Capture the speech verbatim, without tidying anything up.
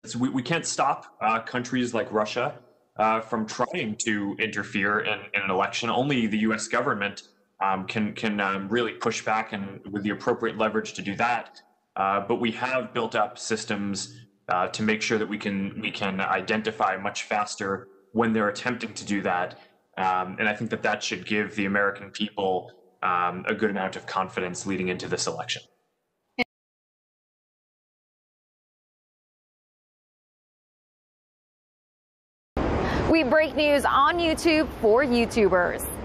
We, we can't stop uh, countries like Russia uh, from trying to interfere in, in an election. Only the U S government um, can can um, really push back and with the appropriate leverage to do that. Uh, but we have built up systems uh, to make sure that we can we can identify much faster when they're attempting to do that. Um, and I think that that should give the American people um, a good amount of confidence leading into this election. We break news on YouTube for YouTubers.